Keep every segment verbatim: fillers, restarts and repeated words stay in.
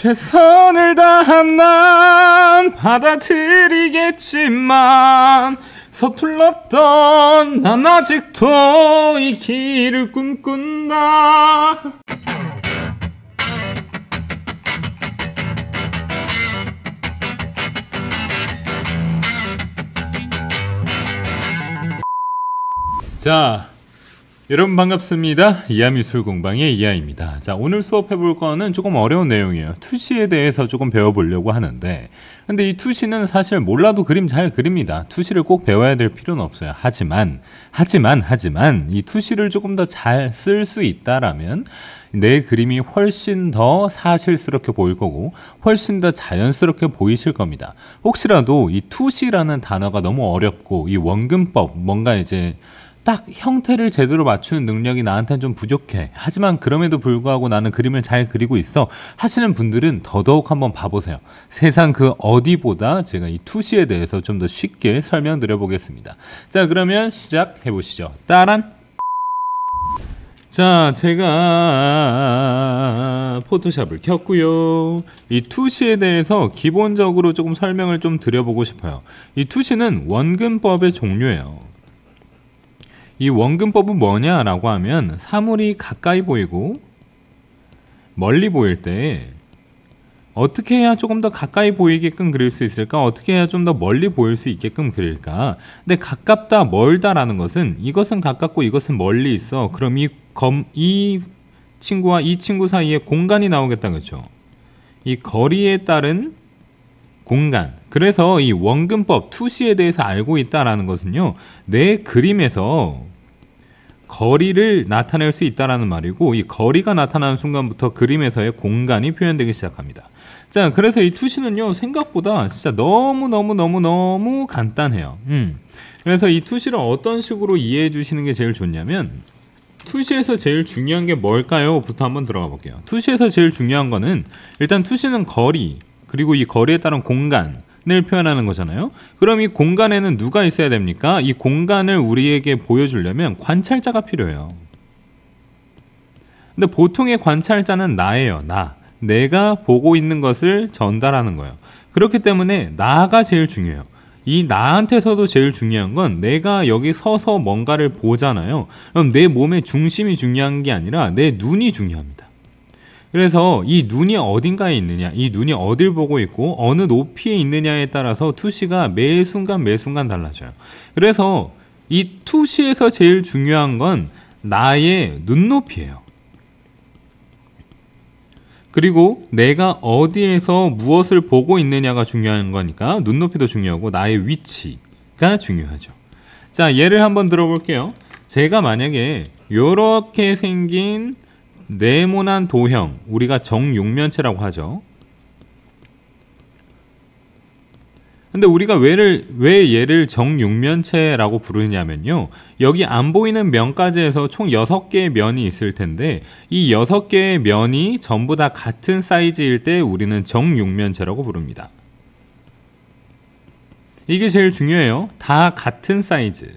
최선을 다한 난 받아들이겠지만 서툴렀던 난 아직도 이 길을 꿈꾼다. 자, 여러분 반갑습니다. 이하미술공방의 이하입니다. 자, 오늘 수업해볼 거는 조금 어려운 내용이에요. 투시에 대해서 조금 배워보려고 하는데, 근데 이 투시는 사실 몰라도 그림 잘 그립니다. 투시를 꼭 배워야 될 필요는 없어요. 하지만 하지만 하지만 이 투시를 조금 더 잘 쓸 수 있다라면 내 그림이 훨씬 더 사실스럽게 보일 거고 훨씬 더 자연스럽게 보이실 겁니다. 혹시라도 이 투시라는 단어가 너무 어렵고 이 원근법 뭔가 이제 딱 형태를 제대로 맞추는 능력이 나한테는 좀 부족해. 하지만 그럼에도 불구하고 나는 그림을 잘 그리고 있어 하시는 분들은 더더욱 한번 봐보세요. 세상 그 어디보다 제가 이 투시에 대해서 좀 더 쉽게 설명드려 보겠습니다. 자, 그러면 시작해 보시죠. 따란! 자, 제가 포토샵을 켰고요. 이 투시에 대해서 기본적으로 조금 설명을 좀 드려보고 싶어요. 이 투시는 원근법의 종류예요. 이 원근법은 뭐냐라고 하면 사물이 가까이 보이고 멀리 보일 때 어떻게 해야 조금 더 가까이 보이게끔 그릴 수 있을까? 어떻게 해야 좀 더 멀리 보일 수 있게끔 그릴까? 근데 가깝다, 멀다라는 것은 이것은 가깝고 이것은 멀리 있어. 그럼 이, 검, 이 친구와 이 친구 사이에 공간이 나오겠다, 그렇죠? 이 거리에 따른 공간. 그래서 이 원근법, 투시에 대해서 알고 있다라는 것은요, 내 그림에서 거리를 나타낼 수 있다라는 말이고, 이 거리가 나타나는 순간부터 그림에서의 공간이 표현되기 시작합니다. 자, 그래서 이 투시는요, 생각보다 진짜 너무너무너무너무 간단해요. 음. 그래서 이 투시를 어떤 식으로 이해해 주시는 게 제일 좋냐면, 투시에서 제일 중요한 게 뭘까요? 부터 한번 들어가 볼게요. 투시에서 제일 중요한 거는, 일단 투시는 거리, 그리고 이 거리에 따른 공간을 표현하는 거잖아요. 그럼 이 공간에는 누가 있어야 됩니까? 이 공간을 우리에게 보여주려면 관찰자가 필요해요. 근데 보통의 관찰자는 나예요. 나. 내가 보고 있는 것을 전달하는 거예요. 그렇기 때문에 나가 제일 중요해요. 이 나한테서도 제일 중요한 건 내가 여기 서서 뭔가를 보잖아요. 그럼 내 몸의 중심이 중요한 게 아니라 내 눈이 중요합니다. 그래서 이 눈이 어딘가에 있느냐, 이 눈이 어딜 보고 있고 어느 높이에 있느냐에 따라서 투시가 매 순간 매 순간 달라져요. 그래서 이 투시에서 제일 중요한 건 나의 눈높이예요. 그리고 내가 어디에서 무엇을 보고 있느냐가 중요한 거니까 눈높이도 중요하고 나의 위치가 중요하죠. 자, 예를 한번 들어볼게요. 제가 만약에 이렇게 생긴 네모난 도형, 우리가 정육면체라고 하죠. 근데 우리가 왜를, 왜 얘를 정육면체라고 부르냐면요, 여기 안 보이는 면까지 해서 총 여섯 개의 면이 있을 텐데 이 여섯 개의 면이 전부 다 같은 사이즈일 때 우리는 정육면체라고 부릅니다. 이게 제일 중요해요. 다 같은 사이즈.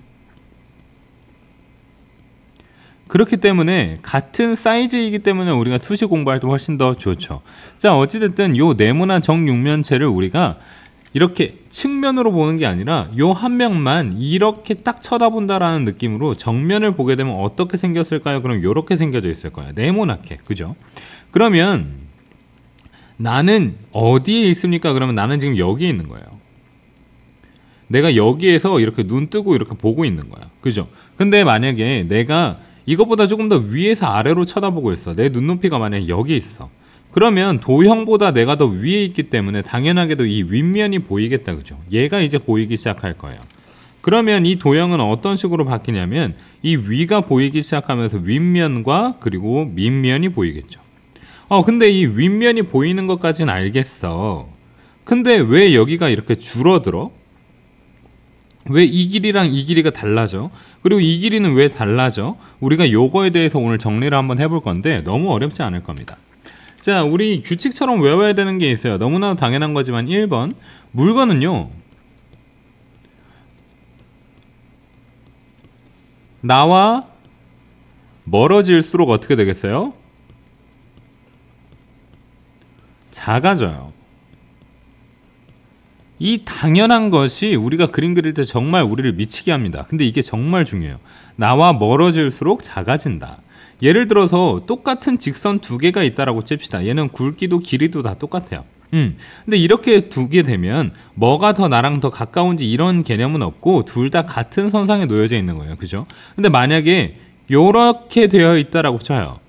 그렇기 때문에 같은 사이즈이기 때문에 우리가 투시 공부할 때 훨씬 더 좋죠. 자, 어찌됐든 요 네모난 정육면체를 우리가 이렇게 측면으로 보는 게 아니라 요 한 명만 이렇게 딱 쳐다본다라는 느낌으로 정면을 보게 되면 어떻게 생겼을까요? 그럼 요렇게 생겨져 있을 거예요. 네모나게. 그죠? 그러면 나는 어디에 있습니까? 그러면 나는 지금 여기에 있는 거예요. 내가 여기에서 이렇게 눈 뜨고 이렇게 보고 있는 거야. 그죠? 근데 만약에 내가 이것보다 조금 더 위에서 아래로 쳐다보고 있어. 내 눈높이가 만약에 여기 있어. 그러면 도형보다 내가 더 위에 있기 때문에 당연하게도 이 윗면이 보이겠다. 그죠? 얘가 이제 보이기 시작할 거예요. 그러면 이 도형은 어떤 식으로 바뀌냐면 이 위가 보이기 시작하면서 윗면과 그리고 밑면이 보이겠죠. 어 근데 이 윗면이 보이는 것까지는 알겠어. 근데 왜 여기가 이렇게 줄어들어? 왜 이 길이랑 이 길이가 달라져? 그리고 이 길이는 왜 달라져? 우리가 요거에 대해서 오늘 정리를 한번 해볼 건데 너무 어렵지 않을 겁니다. 자, 우리 규칙처럼 외워야 되는 게 있어요. 너무나 당연한 거지만 일 번 물건은요, 나와 멀어질수록 어떻게 되겠어요? 작아져요. 이 당연한 것이 우리가 그림 그릴 때 정말 우리를 미치게 합니다. 근데 이게 정말 중요해요. 나와 멀어질수록 작아진다. 예를 들어서 똑같은 직선 두 개가 있다라고 칩시다. 얘는 굵기도 길이도 다 똑같아요. 음, 근데 이렇게 두게 되면 뭐가 더 나랑 더 가까운지 이런 개념은 없고 둘 다 같은 선상에 놓여져 있는 거예요. 그죠? 근데 만약에 요렇게 되어 있다라고 쳐요.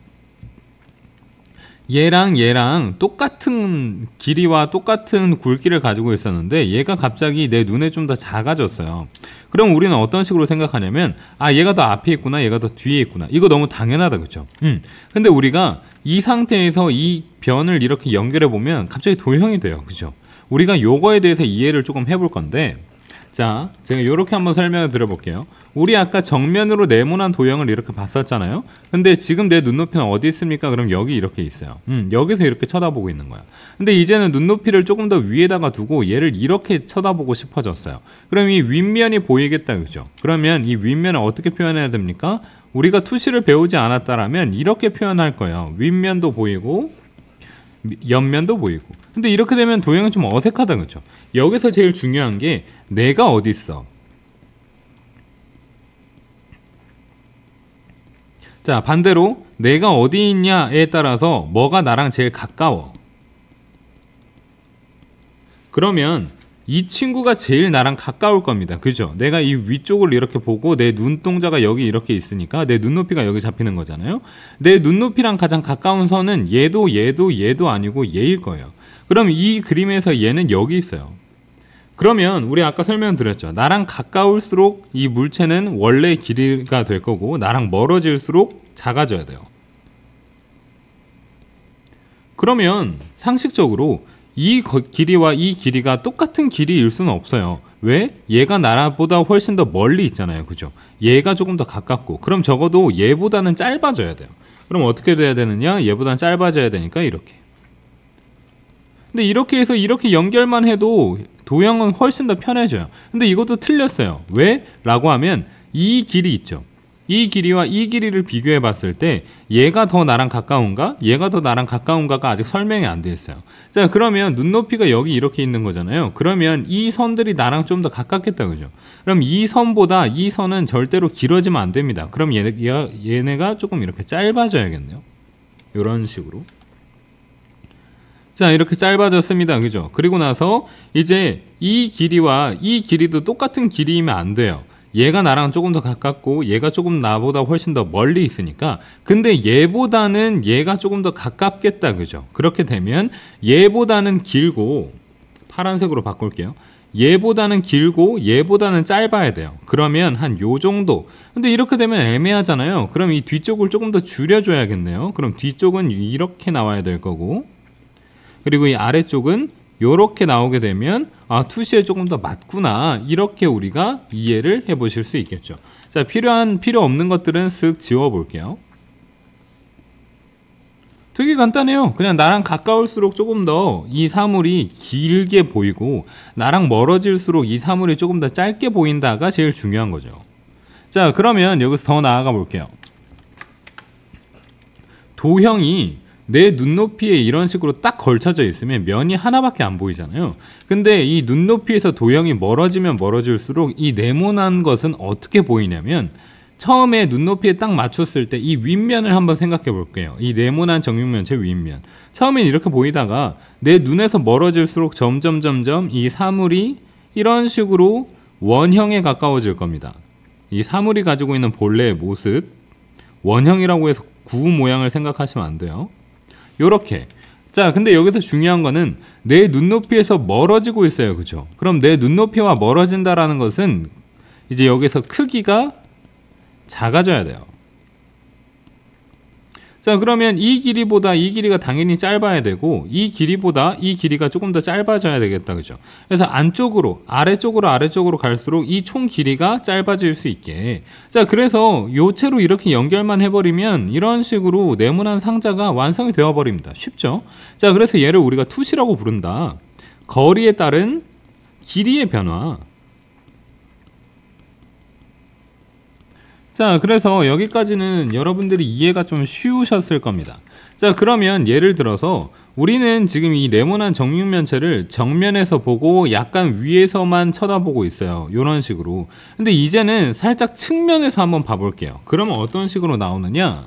얘랑 얘랑 똑같은 길이와 똑같은 굵기를 가지고 있었는데 얘가 갑자기 내 눈에 좀 더 작아졌어요. 그럼 우리는 어떤 식으로 생각하냐면 아 얘가 더 앞에 있구나 얘가 더 뒤에 있구나 이거 너무 당연하다 그쵸? 음. 근데 우리가 이 상태에서 이 변을 이렇게 연결해 보면 갑자기 도형이 돼요. 그죠? 우리가 요거에 대해서 이해를 조금 해볼 건데 자, 제가 이렇게 한번 설명을 드려볼게요. 우리 아까 정면으로 네모난 도형을 이렇게 봤었잖아요. 근데 지금 내 눈높이는 어디 있습니까? 그럼 여기 이렇게 있어요. 음, 여기서 이렇게 쳐다보고 있는 거야. 근데 이제는 눈높이를 조금 더 위에다가 두고 얘를 이렇게 쳐다보고 싶어졌어요. 그럼 이 윗면이 보이겠다, 그죠? 그러면 이 윗면을 어떻게 표현해야 됩니까? 우리가 투시를 배우지 않았다라면 이렇게 표현할 거예요. 윗면도 보이고 옆면도 보이고. 근데 이렇게 되면 도형이 좀 어색하다 그죠? 여기서 제일 중요한 게 내가 어디 있어? 자, 반대로 내가 어디 있냐에 따라서 뭐가 나랑 제일 가까워. 그러면 이 친구가 제일 나랑 가까울 겁니다. 그죠? 내가 이 위쪽을 이렇게 보고 내 눈동자가 여기 이렇게 있으니까 내 눈높이가 여기 잡히는 거잖아요. 내 눈높이랑 가장 가까운 선은 얘도 얘도 얘도 아니고 얘일 거예요. 그럼 이 그림에서 얘는 여기 있어요. 그러면 우리 아까 설명드렸죠. 나랑 가까울수록 이 물체는 원래 길이가 될 거고 나랑 멀어질수록 작아져야 돼요. 그러면 상식적으로 이 길이와 이 길이가 똑같은 길이일 수는 없어요. 왜? 얘가 나보다 훨씬 더 멀리 있잖아요. 그죠? 얘가 조금 더 가깝고 그럼 적어도 얘보다는 짧아져야 돼요. 그럼 어떻게 돼야 되느냐? 얘보다는 짧아져야 되니까 이렇게. 근데 이렇게 해서 이렇게 연결만 해도 도형은 훨씬 더 편해져요. 근데 이것도 틀렸어요. 왜? 라고 하면 이 길이 있죠. 이 길이와 이 길이를 비교해 봤을 때 얘가 더 나랑 가까운가? 얘가 더 나랑 가까운가가 아직 설명이 안 돼 있어요. 자, 그러면 눈높이가 여기 이렇게 있는 거잖아요. 그러면 이 선들이 나랑 좀 더 가깝겠다 그죠? 그럼 이 선보다 이 선은 절대로 길어지면 안 됩니다. 그럼 얘네, 얘네가 조금 이렇게 짧아져야겠네요. 이런 식으로. 자, 이렇게 짧아졌습니다. 그죠? 그리고 나서 이제 이 길이와 이 길이도 똑같은 길이이면 안 돼요. 얘가 나랑 조금 더 가깝고 얘가 조금 나보다 훨씬 더 멀리 있으니까 근데 얘보다는 얘가 조금 더 가깝겠다. 그죠? 그렇게 되면 얘보다는 길고 파란색으로 바꿀게요. 얘보다는 길고 얘보다는 짧아야 돼요. 그러면 한 요 정도. 근데 이렇게 되면 애매하잖아요. 그럼 이 뒤쪽을 조금 더 줄여줘야겠네요. 그럼 뒤쪽은 이렇게 나와야 될 거고 그리고 이 아래쪽은 이렇게 나오게 되면 아 투시에 조금 더 맞구나 이렇게 우리가 이해를 해 보실 수 있겠죠. 자, 필요한 필요 없는 것들은 쓱 지워 볼게요. 되게 간단해요. 그냥 나랑 가까울수록 조금 더 이 사물이 길게 보이고 나랑 멀어질수록 이 사물이 조금 더 짧게 보인다가 제일 중요한 거죠. 자, 그러면 여기서 더 나아가 볼게요. 도형이 내 눈높이에 이런 식으로 딱 걸쳐져 있으면 면이 하나밖에 안 보이잖아요. 근데 이 눈높이에서 도형이 멀어지면 멀어질수록 이 네모난 것은 어떻게 보이냐면 처음에 눈높이에 딱 맞췄을 때 이 윗면을 한번 생각해 볼게요. 이 네모난 정육면체 윗면. 처음엔 이렇게 보이다가 내 눈에서 멀어질수록 점점 점점 이 사물이 이런 식으로 원형에 가까워질 겁니다. 이 사물이 가지고 있는 본래의 모습, 원형이라고 해서 구 모양을 생각하시면 안 돼요. 요렇게. 자, 근데 여기서 중요한 거는 내 눈높이에서 멀어지고 있어요. 그죠? 그럼 내 눈높이와 멀어진다라는 것은 이제 여기서 크기가 작아져야 돼요. 자, 그러면 이 길이보다 이 길이가 당연히 짧아야 되고 이 길이보다 이 길이가 조금 더 짧아져야 되겠다. 그죠? 그래서 안쪽으로 아래쪽으로 아래쪽으로 갈수록 이 총 길이가 짧아질 수 있게. 자, 그래서 요체로 이렇게 연결만 해버리면 이런 식으로 네모난 상자가 완성이 되어버립니다. 쉽죠? 자, 그래서 얘를 우리가 투시라고 부른다. 거리에 따른 길이의 변화. 자, 그래서 여기까지는 여러분들이 이해가 좀 쉬우셨을 겁니다. 자, 그러면 예를 들어서 우리는 지금 이 네모난 정육면체를 정면에서 보고 약간 위에서만 쳐다보고 있어요. 이런 식으로. 근데 이제는 살짝 측면에서 한번 봐볼게요. 그러면 어떤 식으로 나오느냐?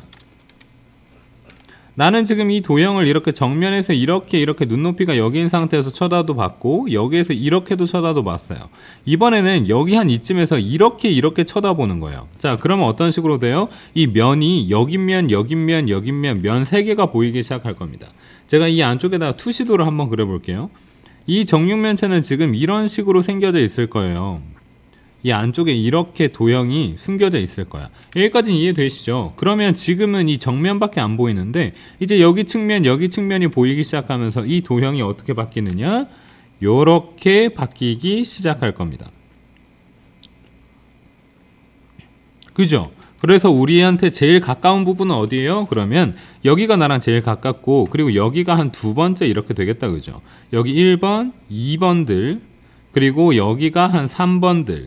나는 지금 이 도형을 이렇게 정면에서 이렇게 이렇게 눈높이가 여기인 상태에서 쳐다도 봤고 여기에서 이렇게도 쳐다도 봤어요. 이번에는 여기 한 이쯤에서 이렇게 이렇게 쳐다보는 거예요. 자, 그러면 어떤 식으로 돼요? 이 면이 여긴 면, 여긴 면, 여긴 면, 면 세 개가 보이기 시작할 겁니다. 제가 이 안쪽에다가 투시도를 한번 그려볼게요. 이 정육면체는 지금 이런 식으로 생겨져 있을 거예요. 이 안쪽에 이렇게 도형이 숨겨져 있을 거야. 여기까지는 이해되시죠? 그러면 지금은 이 정면밖에 안 보이는데 이제 여기 측면 여기 측면이 보이기 시작하면서 이 도형이 어떻게 바뀌느냐? 요렇게 바뀌기 시작할 겁니다. 그죠? 그래서 우리한테 제일 가까운 부분은 어디예요? 그러면 여기가 나랑 제일 가깝고 그리고 여기가 한 두 번째 이렇게 되겠다. 그죠? 여기 일 번, 이 번들 그리고 여기가 한 삼 번들.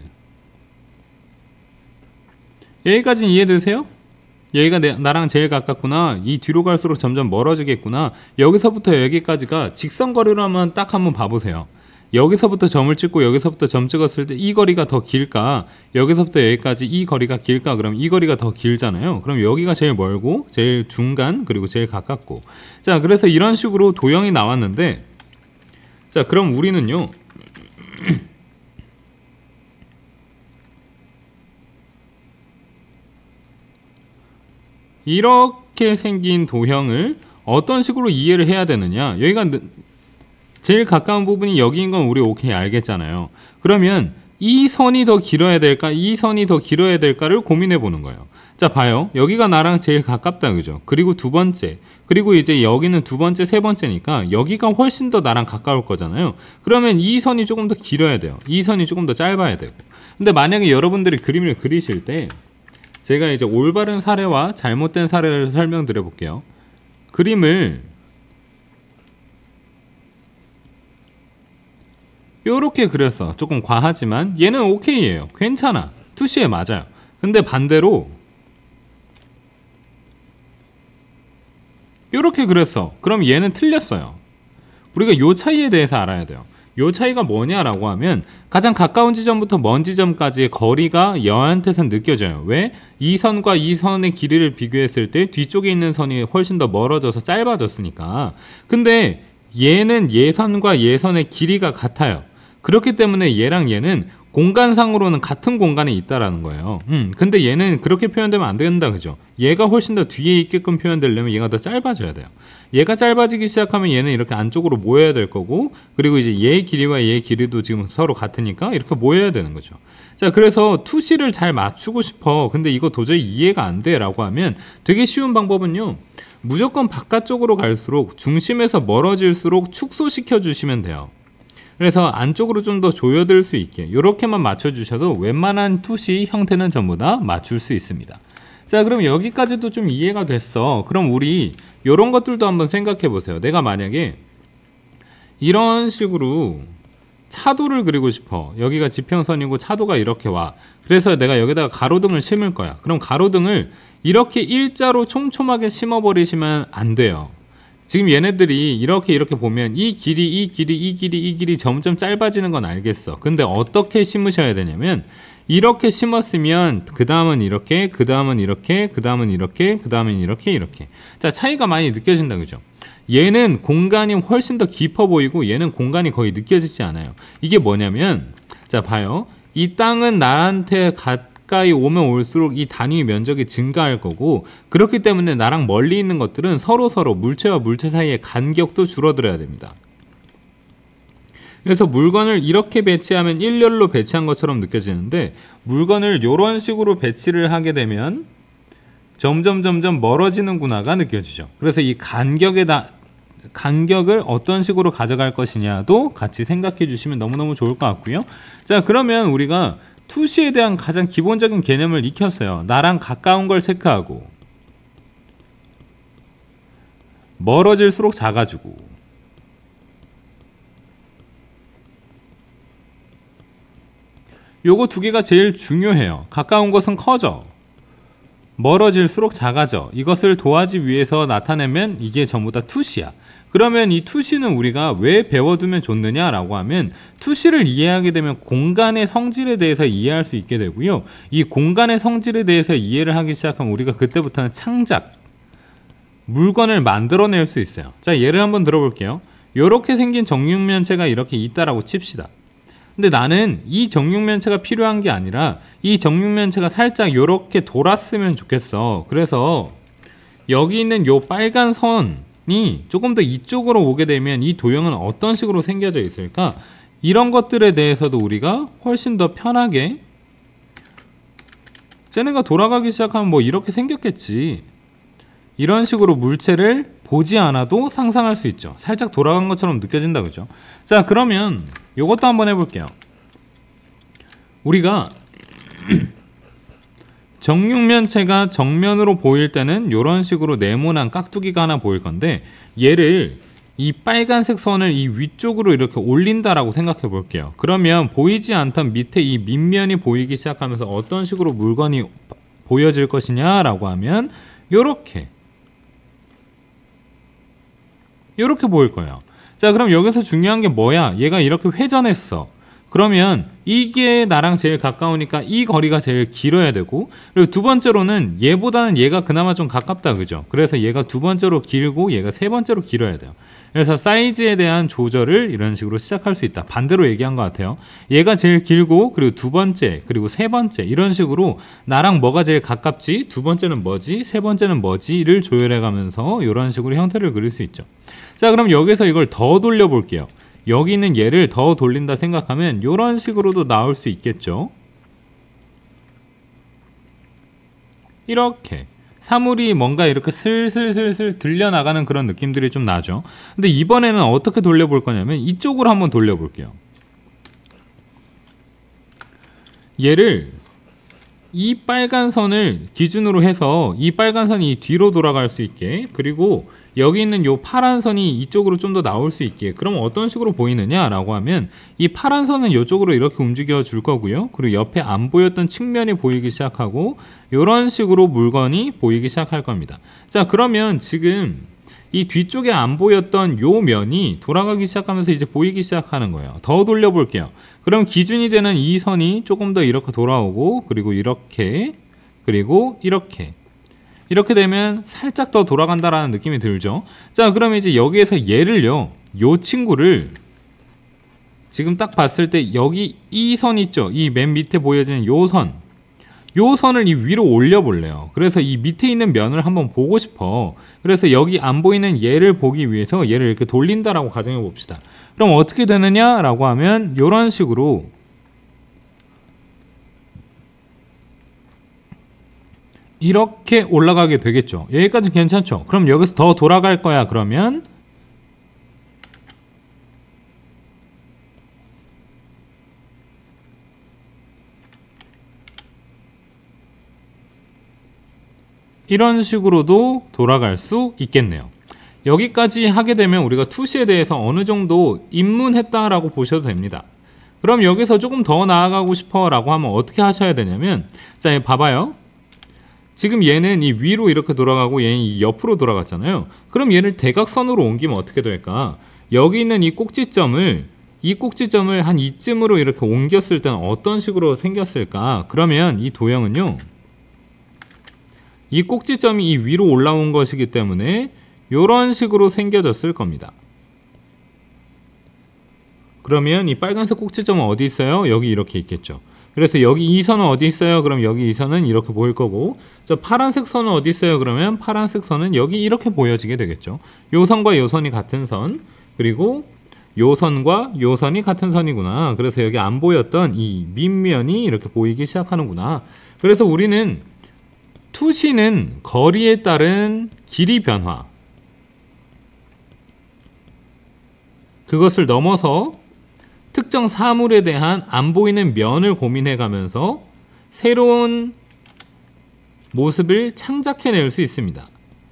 여기까지는 이해되세요? 여기가 내, 나랑 제일 가깝구나. 이 뒤로 갈수록 점점 멀어지겠구나. 여기서부터 여기까지가 직선거리로만 딱 한번 봐보세요. 여기서부터 점을 찍고 여기서부터 점 찍었을 때 이 거리가 더 길까? 여기서부터 여기까지 이 거리가 길까? 그럼 이 거리가 더 길잖아요. 그럼 여기가 제일 멀고 제일 중간 그리고 제일 가깝고. 자, 그래서 이런 식으로 도형이 나왔는데 자, 그럼 우리는요. 이렇게 생긴 도형을 어떤 식으로 이해를 해야 되느냐? 여기가 제일 가까운 부분이 여기인 건 우리 오케이 알겠잖아요. 그러면 이 선이 더 길어야 될까? 이 선이 더 길어야 될까를 고민해 보는 거예요. 자, 봐요. 여기가 나랑 제일 가깝다, 그죠? 그리고 두 번째. 그리고 이제 여기는 두 번째, 세 번째니까 여기가 훨씬 더 나랑 가까울 거잖아요. 그러면 이 선이 조금 더 길어야 돼요. 이 선이 조금 더 짧아야 되고. 근데 만약에 여러분들이 그림을 그리실 때 제가 이제 올바른 사례와 잘못된 사례를 설명드려 볼게요. 그림을 요렇게 그렸어. 조금 과하지만 얘는 오케이예요. 괜찮아. 투시에 맞아요. 근데 반대로 요렇게 그렸어. 그럼 얘는 틀렸어요. 우리가 요 차이에 대해서 알아야 돼요. 요 차이가 뭐냐라고 하면 가장 가까운 지점부터 먼 지점까지의 거리가 얘한테선 느껴져요. 왜? 이 선과 이 선의 길이를 비교했을 때 뒤쪽에 있는 선이 훨씬 더 멀어져서 짧아졌으니까. 근데 얘는 얘선과 얘선의 길이가 같아요. 그렇기 때문에 얘랑 얘는 공간상으로는 같은 공간에 있다라는 거예요. 음, 근데 얘는 그렇게 표현되면 안 된다, 그죠? 얘가 훨씬 더 뒤에 있게끔 표현되려면 얘가 더 짧아져야 돼요. 얘가 짧아지기 시작하면 얘는 이렇게 안쪽으로 모여야 될 거고, 그리고 이제 얘의 길이와 얘의 길이도 지금 서로 같으니까 이렇게 모여야 되는 거죠. 자, 그래서 투시를 잘 맞추고 싶어. 근데 이거 도저히 이해가 안 돼 라고 하면 되게 쉬운 방법은요, 무조건 바깥쪽으로 갈수록 중심에서 멀어질수록 축소시켜 주시면 돼요. 그래서 안쪽으로 좀 더 조여들 수 있게 이렇게만 맞춰주셔도 웬만한 투시 형태는 전부 다 맞출 수 있습니다. 자, 그럼 여기까지도 좀 이해가 됐어. 그럼 우리 이런 것들도 한번 생각해 보세요. 내가 만약에 이런 식으로 차도를 그리고 싶어. 여기가 지평선이고 차도가 이렇게 와. 그래서 내가 여기다가 가로등을 심을 거야. 그럼 가로등을 이렇게 일자로 촘촘하게 심어버리시면 안 돼요. 지금 얘네들이 이렇게 이렇게 보면 이 길이 이 길이 이 길이 이 길이 점점 짧아지는 건 알겠어. 근데 어떻게 심으셔야 되냐면 이렇게 심었으면 그 다음은 이렇게, 그 다음은 이렇게, 그 다음은 이렇게, 그 다음은 이렇게 이렇게. 자, 차이가 많이 느껴진다, 그죠? 얘는 공간이 훨씬 더 깊어 보이고 얘는 공간이 거의 느껴지지 않아요. 이게 뭐냐면, 자, 봐요. 이 땅은 나한테 가까이 오면 올수록 이 단위 면적이 증가할 거고, 그렇기 때문에 나랑 멀리 있는 것들은 서로서로 물체와 물체 사이의 간격도 줄어들어야 됩니다. 그래서 물건을 이렇게 배치하면 일렬로 배치한 것처럼 느껴지는데, 물건을 이런 식으로 배치를 하게 되면 점점 점점 멀어지는구나가 느껴지죠. 그래서 이 간격에다 간격을 어떤 식으로 가져갈 것이냐도 같이 생각해 주시면 너무너무 좋을 것 같고요. 자, 그러면 우리가 투시에 대한 가장 기본적인 개념을 익혔어요. 나랑 가까운 걸 체크하고, 멀어질수록 작아지고, 요거 두 개가 제일 중요해요. 가까운 것은 커져. 멀어질수록 작아져. 이것을 도하기 위해서 나타내면 이게 전부 다 투시야. 그러면 이 투시는 우리가 왜 배워두면 좋느냐라고 하면 투시를 이해하게 되면 공간의 성질에 대해서 이해할 수 있게 되고요. 이 공간의 성질에 대해서 이해를 하기 시작하면 우리가 그때부터는 창작, 물건을 만들어낼 수 있어요. 자, 예를 한번 들어볼게요. 이렇게 생긴 정육면체가 이렇게 있다라고 칩시다. 근데 나는 이 정육면체가 필요한 게 아니라 이 정육면체가 살짝 이렇게 돌았으면 좋겠어. 그래서 여기 있는 요 빨간 선이 조금 더 이쪽으로 오게 되면 이 도형은 어떤 식으로 생겨져 있을까? 이런 것들에 대해서도 우리가 훨씬 더 편하게, 쟤네가 돌아가기 시작하면 뭐 이렇게 생겼겠지. 이런 식으로 물체를 보지 않아도 상상할 수 있죠. 살짝 돌아간 것처럼 느껴진다, 그죠? 자, 그러면 요것도 한번 해볼게요. 우리가 정육면체가 정면으로 보일 때는 이런 식으로 네모난 깍두기가 하나 보일 건데, 얘를 이 빨간색 선을 이 위쪽으로 이렇게 올린다라고 생각해 볼게요. 그러면 보이지 않던 밑에 이 밑면이 보이기 시작하면서 어떤 식으로 물건이 보여질 것이냐라고 하면 요렇게 이렇게 보일 거예요. 자, 그럼 여기서 중요한 게 뭐야? 얘가 이렇게 회전했어. 그러면 이게 나랑 제일 가까우니까 이 거리가 제일 길어야 되고, 그리고 두 번째로는 얘보다는 얘가 그나마 좀 가깝다, 그죠? 그래서 얘가 두 번째로 길고 얘가 세 번째로 길어야 돼요. 그래서 사이즈에 대한 조절을 이런 식으로 시작할 수 있다. 반대로 얘기한 것 같아요. 얘가 제일 길고, 그리고 두 번째, 그리고 세 번째, 이런 식으로 나랑 뭐가 제일 가깝지, 두 번째는 뭐지, 세 번째는 뭐지를 조율해 가면서 이런 식으로 형태를 그릴 수 있죠. 자, 그럼 여기서 이걸 더 돌려 볼게요. 여기 있는 얘를 더 돌린다 생각하면 이런 식으로도 나올 수 있겠죠. 이렇게 사물이 뭔가 이렇게 슬슬슬슬 들려나가는 그런 느낌들이 좀 나죠. 근데 이번에는 어떻게 돌려볼 거냐면 이쪽으로 한번 돌려볼게요. 얘를 이 빨간 선을 기준으로 해서 이 빨간 선이 뒤로 돌아갈 수 있게, 그리고 여기 있는 요 파란 선이 이쪽으로 좀 더 나올 수 있게, 그럼 어떤 식으로 보이느냐 라고 하면 이 파란 선은 이쪽으로 이렇게 움직여 줄 거고요. 그리고 옆에 안 보였던 측면이 보이기 시작하고 이런 식으로 물건이 보이기 시작할 겁니다. 자, 그러면 지금 이 뒤쪽에 안 보였던 요 면이 돌아가기 시작하면서 이제 보이기 시작하는 거예요. 더 돌려볼게요. 그럼 기준이 되는 이 선이 조금 더 이렇게 돌아오고, 그리고 이렇게, 그리고 이렇게 이렇게 되면 살짝 더 돌아간다라는 느낌이 들죠. 자, 그러면 이제 여기에서 얘를요, 요 친구를 지금 딱 봤을 때 여기 이 선 있죠, 이 맨 밑에 보여지는 요 선, 요 선을 이 위로 올려 볼래요. 그래서 이 밑에 있는 면을 한번 보고 싶어. 그래서 여기 안 보이는 얘를 보기 위해서 얘를 이렇게 돌린다라고 가정해 봅시다. 그럼 어떻게 되느냐 라고 하면 요런 식으로 이렇게 올라가게 되겠죠. 여기까지 괜찮죠? 그럼 여기서 더 돌아갈 거야. 그러면 이런 식으로도 돌아갈 수 있겠네요. 여기까지 하게 되면 우리가 투시에 대해서 어느 정도 입문했다라고 보셔도 됩니다. 그럼 여기서 조금 더 나아가고 싶어 라고 하면 어떻게 하셔야 되냐면, 자, 봐봐요. 지금 얘는 이 위로 이렇게 돌아가고 얘는 이 옆으로 돌아갔잖아요. 그럼 얘를 대각선으로 옮기면 어떻게 될까? 여기 있는 이 꼭지점을 이 꼭지점을 한 이쯤으로 이렇게 옮겼을 때는 어떤 식으로 생겼을까? 그러면 이 도형은요, 이 꼭지점이 이 위로 올라온 것이기 때문에 이런 식으로 생겨졌을 겁니다. 그러면 이 빨간색 꼭지점은 어디 있어요? 여기 이렇게 있겠죠. 그래서 여기 이 선은 어디 있어요? 그럼 여기 이 선은 이렇게 보일 거고, 저 파란색 선은 어디 있어요? 그러면 파란색 선은 여기 이렇게 보여지게 되겠죠. 요 선과 요 선이 같은 선, 그리고 요 선과 요 선이 같은 선이구나. 그래서 여기 안 보였던 이 밑면이 이렇게 보이기 시작하는구나. 그래서 우리는 투시는 거리에 따른 길이 변화, 그것을 넘어서 특정 사물에 대한 안 보이는 면을 고민해 가면서 새로운 모습을 창작해낼 수 있습니다.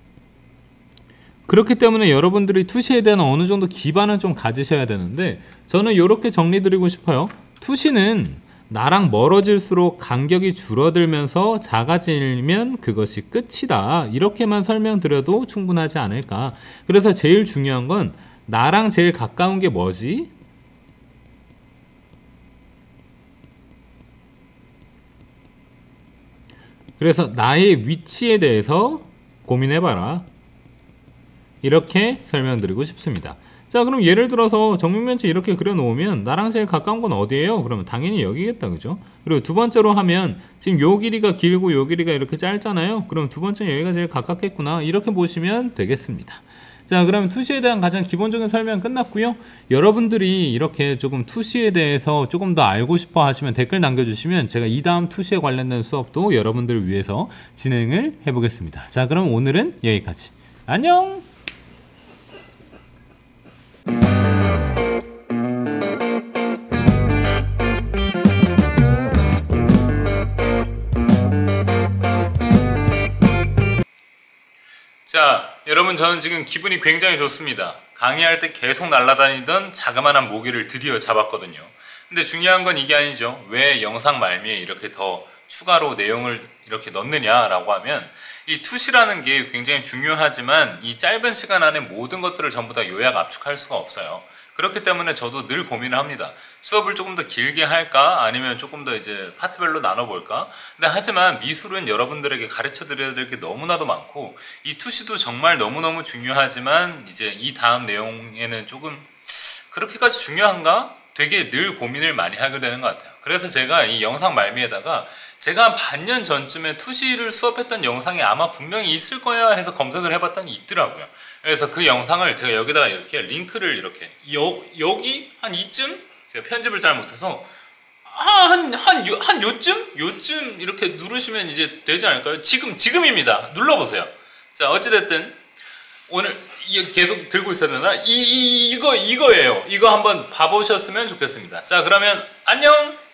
그렇기 때문에 여러분들이 투시에 대한 어느 정도 기반을 좀 가지셔야 되는데, 저는 이렇게 정리드리고 싶어요. 투시는 나랑 멀어질수록 간격이 줄어들면서 작아지면 그것이 끝이다. 이렇게만 설명드려도 충분하지 않을까. 그래서 제일 중요한 건 나랑 제일 가까운 게 뭐지? 그래서 나의 위치에 대해서 고민해봐라. 이렇게 설명드리고 싶습니다. 자, 그럼 예를 들어서 정육면체 이렇게 그려놓으면 나랑 제일 가까운 건 어디예요? 그러면 당연히 여기겠다, 그죠? 그리고 두 번째로 하면 지금 요 길이가 길고 요 길이가 이렇게 짧잖아요. 그럼 두 번째는 여기가 제일 가깝겠구나. 이렇게 보시면 되겠습니다. 자, 그러면 투시에 대한 가장 기본적인 설명 끝났고요. 여러분들이 이렇게 조금 투시에 대해서 조금 더 알고 싶어 하시면 댓글 남겨주시면 제가 이 다음 투시에 관련된 수업도 여러분들을 위해서 진행을 해보겠습니다. 자, 그럼 오늘은 여기까지. 안녕! 자, 여러분, 저는 지금 기분이 굉장히 좋습니다. 강의할 때 계속 날아다니던 자그마한 모기를 드디어 잡았거든요. 근데 중요한 건 이게 아니죠. 왜 영상 말미에 이렇게 더 추가로 내용을 이렇게 넣느냐라고 하면 이 투시라는 게 굉장히 중요하지만 이 짧은 시간 안에 모든 것들을 전부 다 요약 압축할 수가 없어요. 그렇기 때문에 저도 늘 고민을 합니다. 수업을 조금 더 길게 할까? 아니면 조금 더 이제 파트별로 나눠볼까? 근데 하지만 미술은 여러분들에게 가르쳐 드려야 될 게 너무나도 많고 이 투시도 정말 너무너무 중요하지만 이제 이 다음 내용에는 조금 그렇게까지 중요한가? 되게 늘 고민을 많이 하게 되는 것 같아요. 그래서 제가 이 영상 말미에다가 제가 한 반년 전쯤에 투시를 수업했던 영상이 아마 분명히 있을 거야 해서 검색을 해봤더니 있더라고요. 그래서 그 영상을 제가 여기다가 이렇게 링크를 이렇게 여, 여기 한 이쯤 제가 편집을 잘 못해서 한, 한, 요, 한 요쯤? 요쯤 이렇게 누르시면 이제 되지 않을까요? 지금, 지금입니다. 눌러보세요. 자, 어찌됐든 오늘 계속 들고 있어야 되나? 이, 이, 이거, 이거예요. 이거 한번 봐보셨으면 좋겠습니다. 자, 그러면 안녕!